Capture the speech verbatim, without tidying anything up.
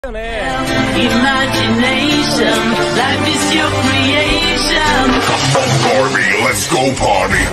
Imagination, life is your creation. Come on, Barbie, let's go party.